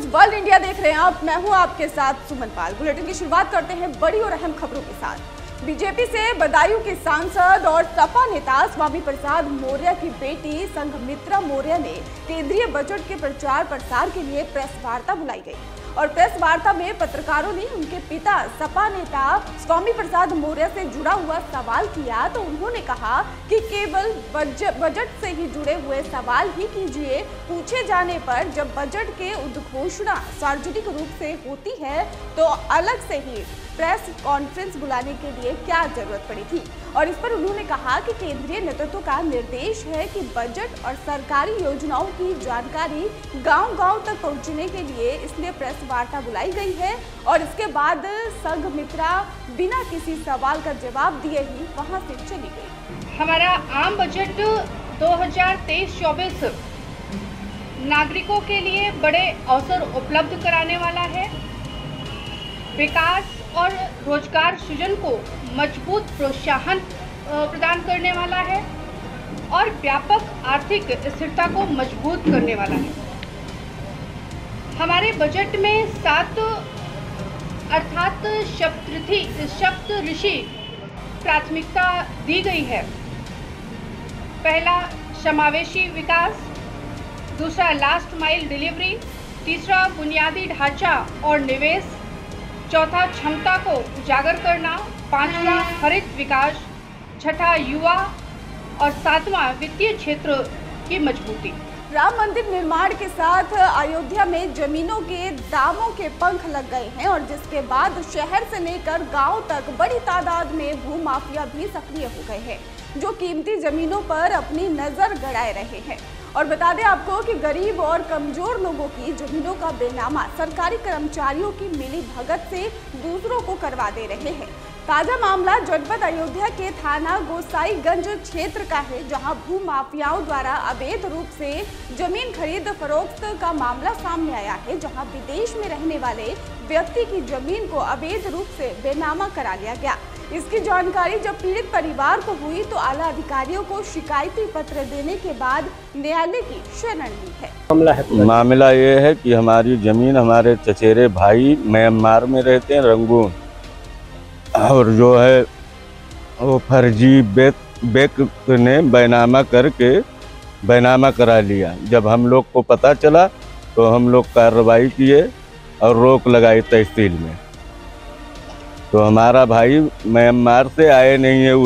World India देख रहे हैं आप। मैं हूं आपके साथ सुमन पाल। बुलेटिन की शुरुआत करते हैं बड़ी और अहम खबरों के साथ। बीजेपी से बदायूं की सांसद और सपा नेता स्वामी प्रसाद मौर्य की बेटी संघमित्रा मौर्य ने केंद्रीय बजट के प्रचार प्रसार के लिए प्रेस वार्ता बुलाई गई और प्रेस वार्ता में पत्रकारों ने उनके पिता सपा नेता स्वामी प्रसाद मौर्य से जुड़ा हुआ सवाल किया तो उन्होंने कहा कि केवल बजट से ही जुड़े हुए सवाल ही कीजिए। पूछे जाने पर जब बजट के उद्घोषणा सार्वजनिक रूप से होती है तो अलग से ही प्रेस कॉन्फ्रेंस बुलाने के लिए क्या जरूरत पड़ी थी। और इस पर उन्होंने कहा कि केंद्रीय नेतृत्व का निर्देश है कि बजट और सरकारी योजनाओं की जानकारी गांव-गांव तक पहुंचने के लिए इसलिए प्रेस वार्ता बुलाई गई है। और इसके बाद संघमित्रा बिना किसी सवाल का जवाब दिए ही वहां से चली गई। हमारा आम बजट 2023-24 नागरिकों के लिए बड़े अवसर उपलब्ध कराने वाला है, विकास और रोजगार सृजन को मजबूत प्रोत्साहन प्रदान करने वाला है और व्यापक आर्थिक स्थिरता को मजबूत करने वाला है। हमारे बजट में 7 अर्थात सप्तऋषि प्राथमिकता दी गई है। पहला समावेशी विकास, दूसरा लास्ट माइल डिलीवरी, तीसरा बुनियादी ढांचा और निवेश, चौथा क्षमता को उजागर करना, पांचवा हरित विकास, छठा युवा और सातवां वित्तीय क्षेत्र की मजबूती। राम मंदिर निर्माण के साथ अयोध्या में जमीनों के दामों के पंख लग गए हैं और जिसके बाद शहर से लेकर गांव तक बड़ी तादाद में भूमाफिया भी सक्रिय हो गए हैं जो कीमती जमीनों पर अपनी नजर गड़ाए रहे हैं। और बता दें आपको कि गरीब और कमजोर लोगों की जमीनों का बेनामा सरकारी कर्मचारियों की मिली भगत से दूसरों को करवा दे रहे हैं। ताजा मामला जनपद अयोध्या के थाना गोसाईगंज क्षेत्र का है जहां भूमाफियाओं द्वारा अवैध रूप से जमीन खरीद फरोख्त का मामला सामने आया है, जहां विदेश में रहने वाले व्यक्ति की जमीन को अवैध रूप से बेनामा करा लिया गया। इसकी जानकारी जब पीड़ित परिवार को हुई तो आला अधिकारियों को शिकायती पत्र देने के बाद न्यायालय की शरण ली है। मामला ये है कि हमारी जमीन हमारे चचेरे भाई म्यांमार में रहते हैं रंगून, और जो है वो फर्जी बेक ने बैनामा करके बैनामा करा लिया। जब हम लोग को पता चला तो हम लोग कार्रवाई किए और रोक लगाई तहसील में। तो हमारा भाई म्यांमार से आए नहीं है,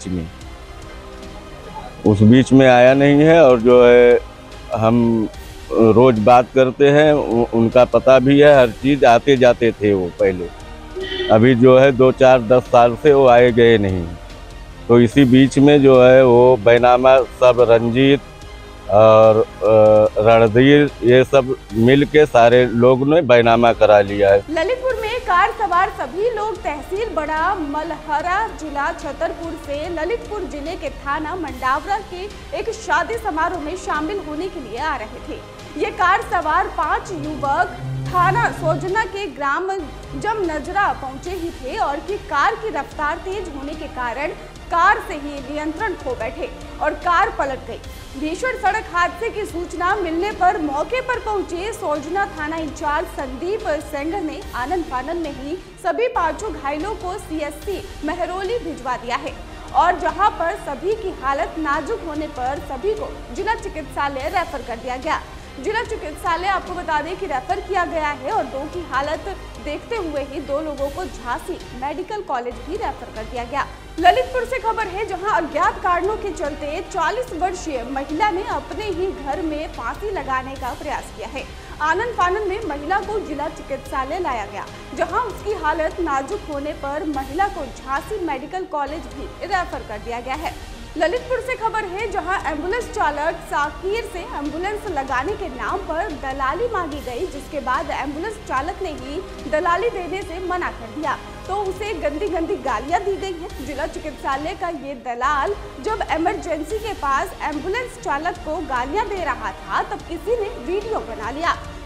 उस बीच में आया नहीं है और जो है हम रोज बात करते हैं, उनका पता भी है, हर चीज़ आते जाते थे वो पहले। अभी जो है 2-4-10 साल से वो आए गए नहीं। तो इसी बीच में जो है वो बैनामा सब रंजीत और रणधीर ये सब मिल के सारे लोग ने बैनामा करा लिया है। ललितपुर में कार सवार सभी लोग तहसील बड़ा मलहरा जिला छतरपुर से ललितपुर जिले के थाना मंडावरा के एक शादी समारोह में शामिल होने के लिए आ रहे थे। ये कार सवार 5 युवक थाना सोजना के ग्राम जमनजरा पहुंचे ही थे और कि कार की रफ्तार तेज होने के कारण कार से ही नियंत्रण खो बैठे और कार पलट गई। भीषण सड़क हादसे की सूचना मिलने पर मौके पर पहुंचे सोजना थाना इंचार्ज संदीप सिंह ने आनंद फानन में ही सभी 5 घायलों को सीएससी महरौली भिजवा दिया है और जहां पर सभी की हालत नाजुक होने पर सभी को जिला चिकित्सालय रेफर कर दिया गया। जिला चिकित्सालय आपको बता दें कि रेफर किया गया है और 2 की हालत देखते हुए ही 2 लोगों को झांसी मेडिकल कॉलेज भी रेफर कर दिया गया। ललितपुर से खबर है जहां अज्ञात कारणों के चलते 40 वर्षीय महिला ने अपने ही घर में फांसी लगाने का प्रयास किया है। आनंद फानन में महिला को जिला चिकित्सालय लाया गया जहां उसकी हालत नाजुक होने पर महिला को झांसी मेडिकल कॉलेज भी रेफर कर दिया गया है। ललितपुर से खबर है जहां एम्बुलेंस चालक साकिर से एम्बुलेंस लगाने के नाम पर दलाली मांगी गई, जिसके बाद एम्बुलेंस चालक ने ही दलाली देने से मना कर दिया तो उसे गंदी गंदी गालियां दी गई हैं। जिला चिकित्सालय का ये दलाल जब इमरजेंसी के पास एम्बुलेंस चालक को गालियां दे रहा था तब किसी ने वीडियो बना लिया।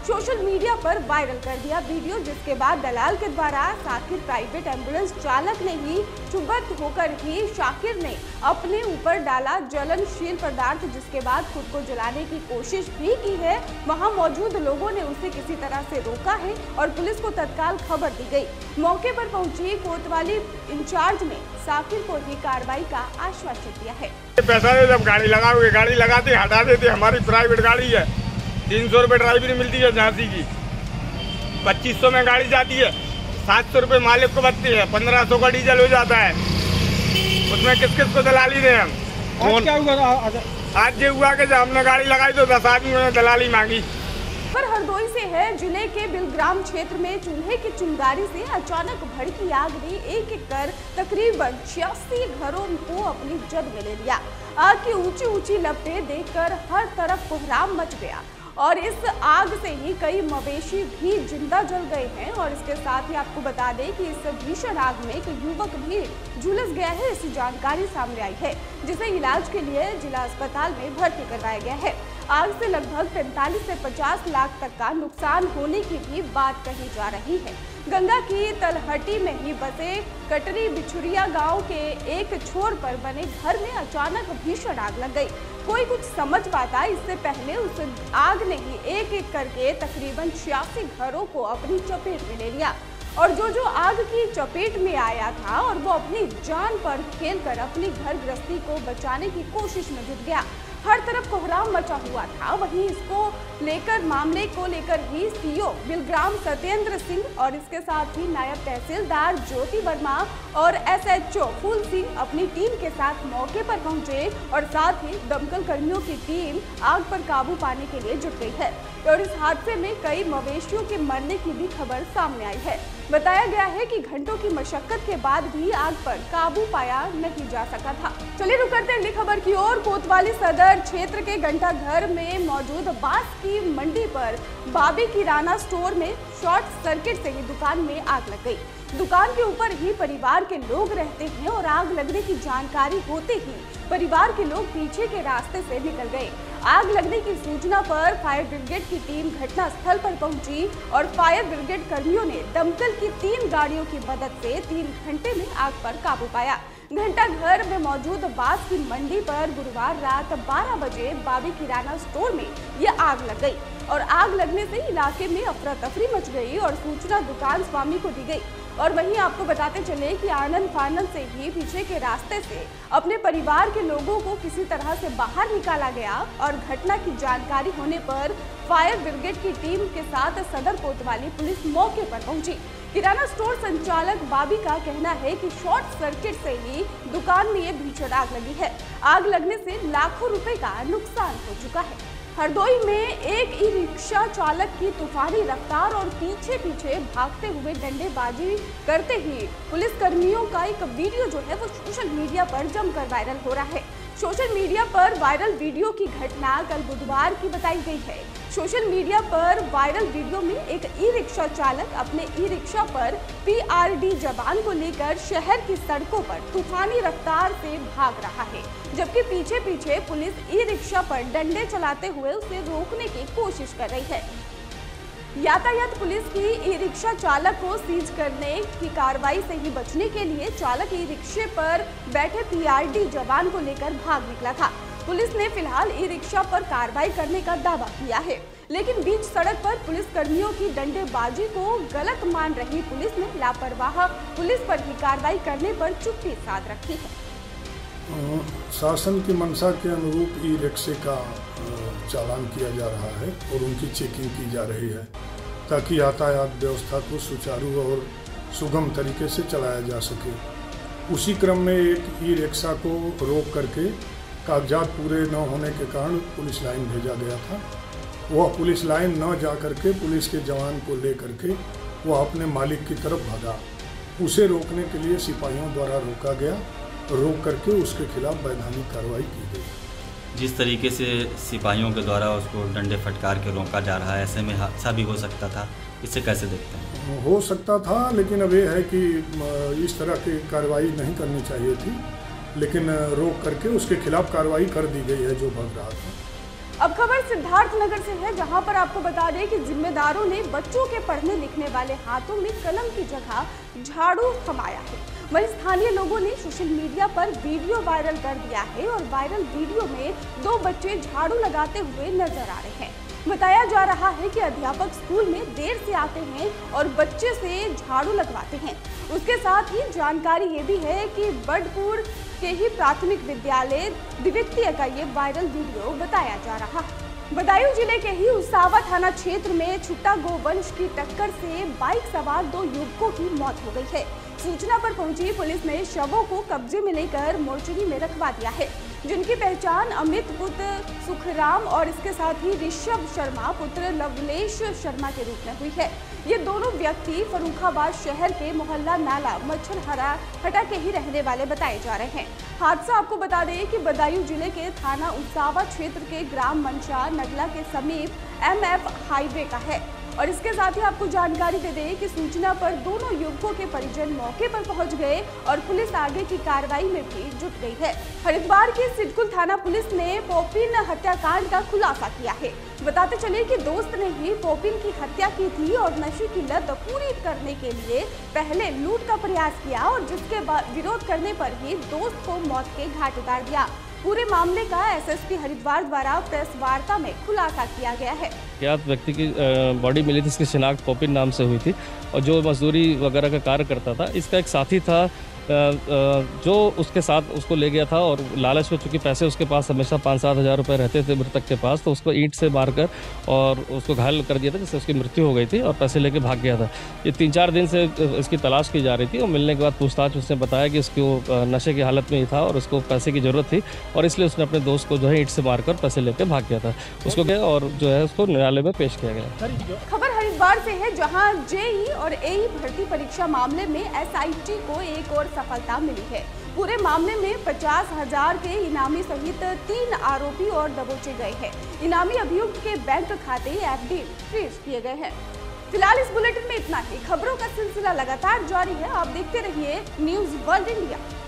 सोशल मीडिया पर वायरल कर दिया वीडियो, जिसके बाद दलाल के द्वारा शाकिर प्राइवेट एम्बुलेंस चालक ने ही चुबत होकर ही शाकिर ने अपने ऊपर डाला ज्वलनशील पदार्थ, जिसके बाद खुद को जलाने की कोशिश भी की है। वहां मौजूद लोगों ने उसे किसी तरह से रोका है और पुलिस को तत्काल खबर दी गई। मौके पर पहुंची कोतवाली इंचार्ज ने शाकिर को ही कार्रवाई का आश्वासन दिया है। पैसा दे, जब गाड़ी लगाओगे, गाड़ी लगाते हटा देते, हमारी प्राइवेट गाड़ी है, 300 रुपये ड्राइवरी मिलती है झांसी की, 2500 में गाड़ी जाती है, 700 रुपये मालिक को बचती है, 1500 का डीजल हो जाता है, उसमें किस किस को दलाली दें हम। आज क्या हुआ? आज ये हुआ कि जब हमने गाड़ी लगाई तो 10 आदमियों ने दलाली मांगी। पर हरदोई से है। जिले के बिलग्राम क्षेत्र में चूल्हे की चिंगारी से अचानक भड़की आग ने एक कर तकरीबन 86 घरों को अपनी जद में ले लिया। आग की ऊंची ऊंची लपटें देखकर हर तरफ कोहराम मच गया और इस आग से ही कई मवेशी भी जिंदा जल गए हैं। और इसके साथ ही आपको बता दें कि इस भीषण आग में एक युवक भी झुलस गया है, ऐसी जानकारी सामने आई है, जिसे इलाज के लिए जिला अस्पताल में भर्ती करवाया गया है। आग से लगभग 45 से 50 लाख तक का नुकसान होने की भी बात कही जा रही है। गंगा की तलहटी में ही बसे कटरी बिछुरिया गांव के एक छोर पर बने घर में अचानक भीषण आग लग गई। कोई कुछ समझ पाता इससे पहले उस आग ने ही एक एक करके तकरीबन 86 घरों को अपनी चपेट में ले लिया और जो आग की चपेट में आया था और वो अपनी जान पर खेलकर अपनी घर गृहस्थी को बचाने की कोशिश में जुट गया। हर तरफ कोहराम मचा हुआ था। वहीं इसको लेकर मामले को लेकर ही सीओ बिलग्राम सत्येंद्र सिंह और इसके साथ ही नायब तहसीलदार ज्योति वर्मा और एसएचओ फूल सिंह अपनी टीम के साथ मौके पर पहुंचे और साथ ही दमकल कर्मियों की टीम आग पर काबू पाने के लिए जुट गई है। और इस हादसे में कई मवेशियों के मरने की भी खबर सामने आई है। बताया गया है कि घंटों की मशक्कत के बाद भी आग पर काबू पाया नहीं जा सका था। चलिए रुक करते अगली खबर की ओर। कोतवाली सदर क्षेत्र के घंटा घर में मौजूद बांस की मंडी पर बाबी किराना स्टोर में शॉर्ट सर्किट से ही दुकान में आग लग गई। दुकान के ऊपर ही परिवार के लोग रहते हैं और आग लगने की जानकारी होते ही परिवार के लोग पीछे के रास्ते से निकल गए। आग लगने की सूचना पर फायर ब्रिगेड की टीम घटनास्थल पर पहुंची और फायर ब्रिगेड कर्मियों ने दमकल की 3 गाड़ियों की मदद से 3 घंटे में आग पर काबू पाया। घंटा घर में मौजूद बांस की मंडी पर गुरुवार रात 12 बजे बाबी किराना स्टोर में यह आग लग गई और आग लगने से इलाके में अफरा तफरी मच गई और सूचना दुकान स्वामी को दी गई। और वहीं आपको बताते चले कि आनंद फानंद से ही पीछे के रास्ते से अपने परिवार के लोगों को किसी तरह से बाहर निकाला गया और घटना की जानकारी होने पर फायर ब्रिगेड की टीम के साथ सदर कोतवाली पुलिस मौके पर पहुंची। किराना स्टोर संचालक बाबी का कहना है कि शॉर्ट सर्किट से ही दुकान में ये भीषण आग लगी है। आग लगने से लाखों रुपए का नुकसान हो चुका है। हरदोई में एक ई रिक्शा चालक की तूफानी रफ्तार और पीछे पीछे भागते हुए डंडेबाजी करते ही पुलिस कर्मियों का एक वीडियो जो है वो सोशल मीडिया पर जमकर वायरल हो रहा है। सोशल मीडिया पर वायरल वीडियो की घटना कल बुधवार की बताई गई है। सोशल मीडिया पर वायरल वीडियो में एक ई रिक्शा चालक अपने ई रिक्शा पर पीआरडी जवान को लेकर शहर की सड़कों पर तूफानी रफ्तार से भाग रहा है, जबकि पीछे पीछे पुलिस ई रिक्शा पर डंडे चलाते हुए उसे रोकने की कोशिश कर रही है। यातायात पुलिस की ई रिक्शा चालक को सीज करने की कार्रवाई से ही बचने के लिए चालक ई रिक्शे पर बैठे पीआरडी जवान को लेकर भाग निकला था। पुलिस ने फिलहाल ई रिक्शा पर कार्रवाई करने का दावा किया है, लेकिन बीच सड़क पर पुलिस कर्मियों की डंडेबाजी को गलत मान रही पुलिस ने लापरवाह पुलिस पर ही कार्रवाई करने पर चुप्पी साध रखी है। शासन की मंशा के अनुरूप ई रिक्शे का चालान किया जा रहा है और उनकी चेकिंग की जा रही है ताकि यातायात व्यवस्था को सुचारू और सुगम तरीके से चलाया जा सके। उसी क्रम में एक ई रिक्शा को रोक करके कागजात पूरे न होने के कारण पुलिस लाइन भेजा गया था। वह पुलिस लाइन न जा करके पुलिस के जवान को ले करके वह अपने मालिक की तरफ भागा। उसे रोकने के लिए सिपाहियों द्वारा रोका गया, रोक करके उसके खिलाफ वैधानिक कार्रवाई की गई। जिस तरीके से सिपाहियों के द्वारा उसको डंडे फटकार के रोका जा रहा है, ऐसे में हादसा भी हो सकता था, इसे कैसे देखते हैं? हो सकता था, लेकिन अब ये है कि इस तरह की कार्रवाई नहीं करनी चाहिए थी, लेकिन रोक करके उसके खिलाफ कार्रवाई कर दी गई है जो भाग रहा था। अब खबर सिद्धार्थनगर से है, जहां पर आपको बता दें कि जिम्मेदारों ने बच्चों के पढ़ने लिखने वाले हाथों में कलम की जगह झाड़ू थमाया है। वहीं स्थानीय लोगों ने सोशल मीडिया पर वीडियो वायरल कर दिया है और वायरल वीडियो में 2 बच्चे झाड़ू लगाते हुए नजर आ रहे हैं। बताया जा रहा है कि अध्यापक स्कूल में देर से आते हैं और बच्चे से झाड़ू लगवाते हैं। उसके साथ ही जानकारी ये भी है कि बडपुर के ही प्राथमिक विद्यालय द्वितीय का ये वायरल वीडियो बताया जा रहा है। बदायूं जिले के ही उसावा थाना क्षेत्र में छुट्टा गोवंश की टक्कर से बाइक सवार 2 युवकों की मौत हो गई है। सूचना पर पहुंची पुलिस ने शवों को कब्जे में लेकर मोर्चरी में रखवा दिया है, जिनकी पहचान अमित पुत्र सुखराम और इसके साथ ही ऋषभ शर्मा पुत्र लवलेश शर्मा के रूप में हुई है। ये दोनों व्यक्ति फर्रुखाबाद शहर के मोहल्ला नाला मच्छरहरा हटा के ही रहने वाले बताए जा रहे हैं। हादसा आपको बता दें कि बदायूं जिले के थाना उसावा क्षेत्र के ग्राम मंशा नगला के समीप MF हाईवे का है। और इसके साथ ही आपको जानकारी दे दें कि सूचना पर दोनों युवकों के परिजन मौके पर पहुंच गए और पुलिस आगे की कार्रवाई में भी जुट गई है। हरिद्वार की सिडकुल थाना पुलिस ने पोपिन हत्याकांड का खुलासा किया है। बताते चले कि दोस्त ने ही पोपिन की हत्या की थी और नशे की लत पूरी करने के लिए पहले लूट का प्रयास किया और जिसके बाद विरोध करने पर ही दोस्त को मौत के घाट उतार दिया। पूरे मामले का SSP हरिद्वार द्वारा प्रेस वार्ता में खुलासा किया गया है। अज्ञात व्यक्ति की बॉडी मिली थी, इसकी शिनाख्त पोपिन नाम से हुई थी और जो मजदूरी वगैरह का कार्य करता था। इसका एक साथी था जो उसके साथ उसको ले गया था और लालच में, चूंकि पैसे उसके पास हमेशा 5-7 हज़ार रुपये रहते थे मृतक के पास, तो उसको ईंट से मारकर और उसको घायल कर दिया था, जिससे उसकी मृत्यु हो गई थी और पैसे लेके भाग गया था। ये 3-4 दिन से इसकी तलाश की जा रही थी और मिलने के बाद पूछताछ उसने बताया कि उसको नशे की हालत में ही था और उसको पैसे की ज़रूरत थी और इसलिए उसने अपने दोस्त को जो है ईंट से मारकर पैसे लेकर भाग गया था। उसको गया और जो है उसको न्यायालय में पेश किया गया। खबर हरिद्वार से है, जहां JEE और AE भर्ती परीक्षा मामले में SIT को एक और सफलता मिली है। पूरे मामले में 50,000 के इनामी सहित 3 आरोपी और दबोचे गए हैं। इनामी अभियुक्त के बैंक खाते FD फ्रीज किए गए हैं। फिलहाल इस बुलेटिन में इतना ही। खबरों का सिलसिला लगातार जारी है, आप देखते रहिए न्यूज़ वर्ल्ड इंडिया।